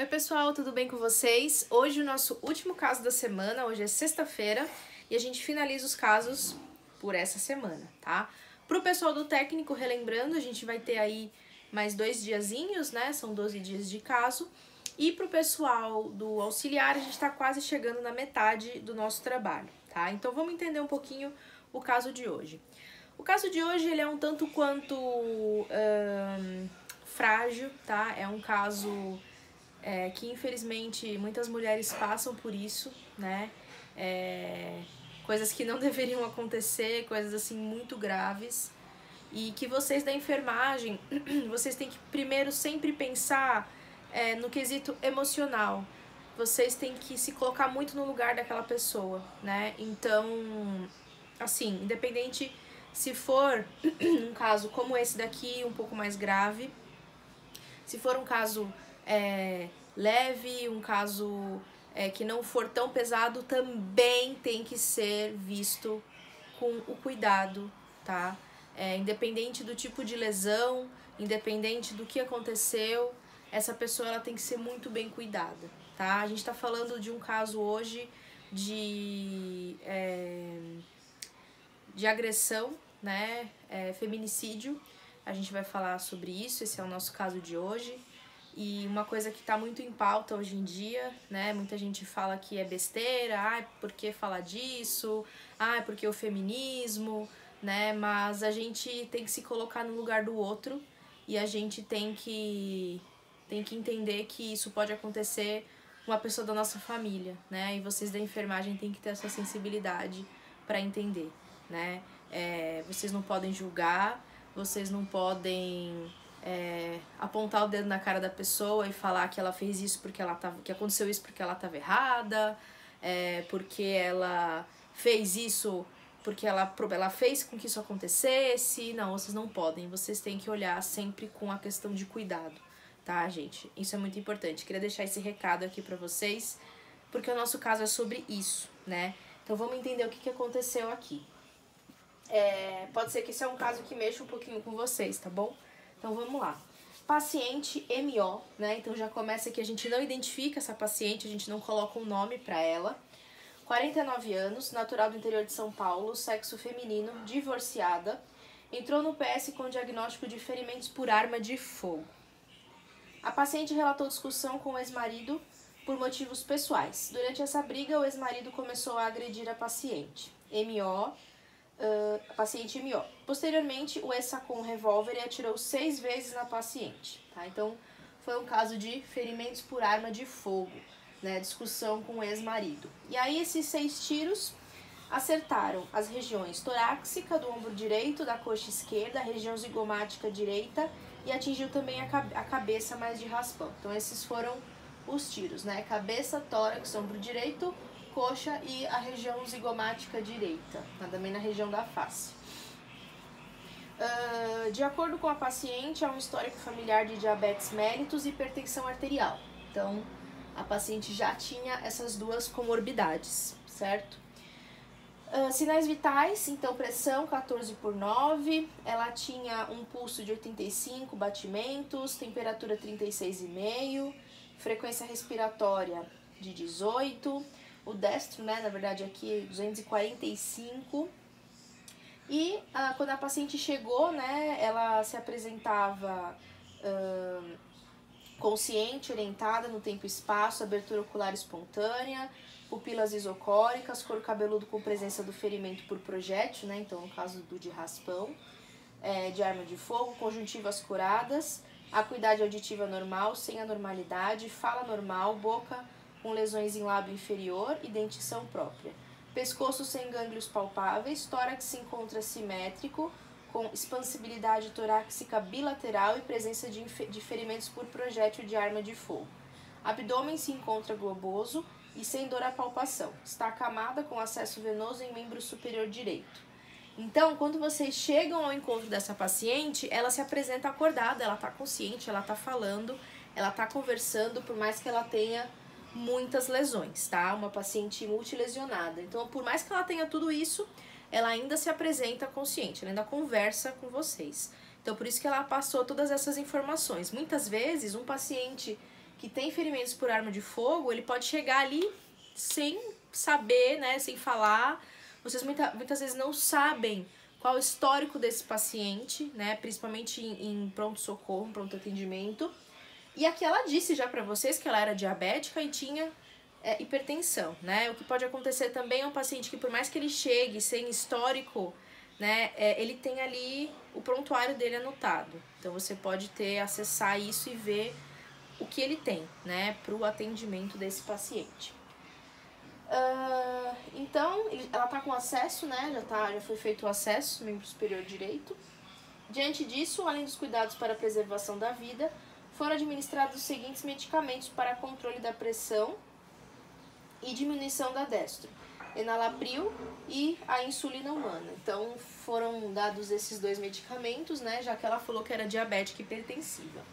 Oi pessoal, tudo bem com vocês? Hoje o nosso último caso da semana, hoje é sexta-feira e a gente finaliza os casos por essa semana, tá? Pro pessoal do técnico, relembrando, a gente vai ter aí mais 2 diazinhos, né? São 12 dias de caso. E pro pessoal do auxiliar, a gente tá quase chegando na metade do nosso trabalho, tá? Então vamos entender um pouquinho o caso de hoje. O caso de hoje, ele é um tanto quanto frágil, tá? É um caso que infelizmente muitas mulheres passam por isso, né? Coisas que não deveriam acontecer, coisas assim muito graves. E que vocês da enfermagem, vocês têm que primeiro sempre pensar no quesito emocional. Vocês têm que se colocar muito no lugar daquela pessoa, né? Então, assim, independente se for um caso como esse daqui, um pouco mais grave, se for um caso leve, um caso que não for tão pesado, também tem que ser visto com o cuidado, tá? Independente do tipo de lesão, independente do que aconteceu, essa pessoa ela tem que ser muito bem cuidada, tá? A gente tá falando de um caso hoje de agressão, né? Feminicídio. A gente vai falar sobre isso, esse é o nosso caso de hoje. E uma coisa que está muito em pauta hoje em dia, né? Muita gente fala que é besteira, por que falar disso? Porque o feminismo, né? Mas a gente tem que se colocar no lugar do outro e a gente tem que entender que isso pode acontecer com uma pessoa da nossa família, né? E vocês da enfermagem têm que ter essa sensibilidade para entender, né? Vocês não podem julgar, vocês não podem apontar o dedo na cara da pessoa e falar que ela fez isso porque ela tava, que aconteceu isso porque ela estava errada, porque ela fez isso porque ela fez com que isso acontecesse. Não, vocês não podem. Vocês têm que olhar sempre com a questão de cuidado, tá, gente? Isso é muito importante. Queria deixar esse recado aqui pra vocês, porque o nosso caso é sobre isso, né? Então vamos entender o que aconteceu aqui. Pode ser que esse é um caso que mexa um pouquinho com vocês, tá bom? Então vamos lá. Paciente MO, né? Então já começa que a gente não identifica essa paciente, a gente não coloca um nome pra ela. 49 anos, natural do interior de São Paulo, sexo feminino, divorciada. Entrou no PS com diagnóstico de ferimentos por arma de fogo. A paciente relatou discussão com o ex-marido por motivos pessoais. Durante essa briga, o ex-marido começou a agredir a paciente. Paciente MO. Posteriormente, o ex sacou um revólver e atirou 6 vezes na paciente. Tá? Então, foi um caso de ferimentos por arma de fogo, né? Discussão com o ex-marido. E aí, esses 6 tiros acertaram as regiões torácica do ombro direito, da coxa esquerda, a região zigomática direita e atingiu também a cabeça, mais de raspão. Então, esses foram os tiros, né? Cabeça, tórax, ombro direito, coxa e a região zigomática direita, também na região da face. De acordo com a paciente, há um histórico familiar de diabetes mellitus e hipertensão arterial. Então, a paciente já tinha essas duas comorbidades, certo? Sinais vitais, então pressão 14/9, ela tinha um pulso de 85 batimentos, temperatura 36,5, frequência respiratória de 18, o destro, né, na verdade aqui 245. E quando a paciente chegou, né, ela se apresentava consciente, orientada no tempo e espaço, abertura ocular espontânea, pupilas isocóricas, couro cabeludo com presença do ferimento por projétil, né, então no caso do de raspão, de arma de fogo, conjuntivas curadas, acuidade auditiva normal, sem anormalidade, fala normal, boca com lesões em lábio inferior e dentição própria. Pescoço sem gânglios palpáveis, tórax se encontra simétrico, com expansibilidade torácica bilateral e presença de ferimentos por projétil de arma de fogo. Abdômen se encontra globoso e sem dor à palpação. Está acamada com acesso venoso em membro superior direito. Então, quando vocês chegam ao encontro dessa paciente, ela se apresenta acordada, ela está consciente, ela está falando, ela está conversando, por mais que ela tenha muitas lesões, tá? Uma paciente multilesionada. Então, por mais que ela tenha tudo isso, ela ainda se apresenta consciente, ela ainda conversa com vocês. Então, por isso que ela passou todas essas informações. Muitas vezes, um paciente que tem ferimentos por arma de fogo, ele pode chegar ali sem saber, né, sem falar. Vocês muitas vezes não sabem qual é o histórico desse paciente, né, principalmente em pronto-socorro, pronto atendimento. E aqui ela disse já pra vocês que ela era diabética e tinha hipertensão, né? O que pode acontecer também é um paciente que, por mais que ele chegue sem histórico, né, ele tem ali o prontuário dele anotado. Então você pode acessar isso e ver o que ele tem, né, pro atendimento desse paciente. Então, ela tá com acesso, né, já foi feito o acesso, membro superior direito. Diante disso, além dos cuidados para a preservação da vida, foram administrados os seguintes medicamentos para controle da pressão e diminuição da destro: enalapril e a insulina humana. Então, foram dados esses dois medicamentos, né, já que ela falou que era diabética e hipertensiva.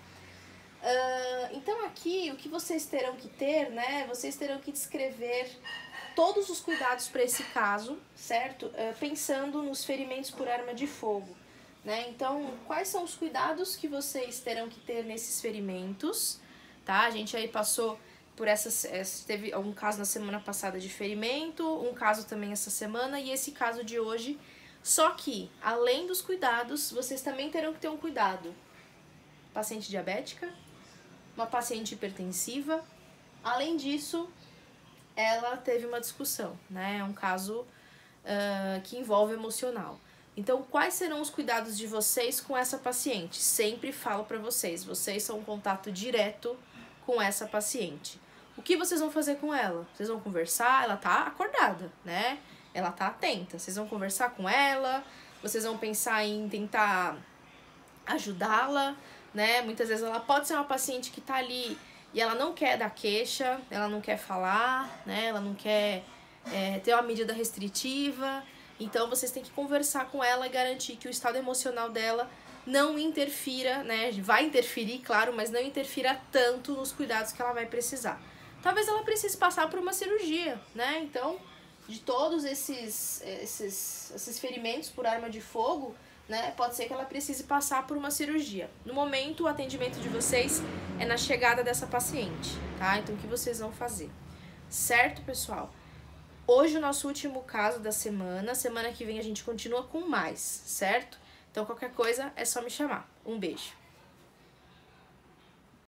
Então, aqui, o que vocês terão que ter, né, vocês terão que descrever todos os cuidados para esse caso, certo? Pensando nos ferimentos por arma de fogo, né? Então, quais são os cuidados que vocês terão que ter nesses ferimentos, tá? A gente aí passou por teve um caso na semana passada de ferimento, um caso também essa semana e esse caso de hoje. Só que, além dos cuidados, vocês também terão que ter um cuidado. Paciente diabética, uma paciente hipertensiva. Além disso, ela teve uma discussão, né? É um caso que envolve emocional. Então, quais serão os cuidados de vocês com essa paciente? Sempre falo pra vocês, vocês são um contato direto com essa paciente. O que vocês vão fazer com ela? Vocês vão conversar, ela tá acordada, né? Ela tá atenta. Vocês vão conversar com ela, vocês vão pensar em tentar ajudá-la, né? Muitas vezes ela pode ser uma paciente que tá ali e ela não quer dar queixa, ela não quer falar, né? Ela não quer ter uma medida restritiva. Então, vocês têm que conversar com ela e garantir que o estado emocional dela não interfira, né? Vai interferir, claro, mas não interfira tanto nos cuidados que ela vai precisar. Talvez ela precise passar por uma cirurgia, né? Então, de todos esses ferimentos por arma de fogo, né? Pode ser que ela precise passar por uma cirurgia. No momento, o atendimento de vocês é na chegada dessa paciente, tá? Então, o que vocês vão fazer? Certo, pessoal? Hoje o nosso último caso da semana. Semana que vem a gente continua com mais, certo? Então, qualquer coisa é só me chamar. Um beijo.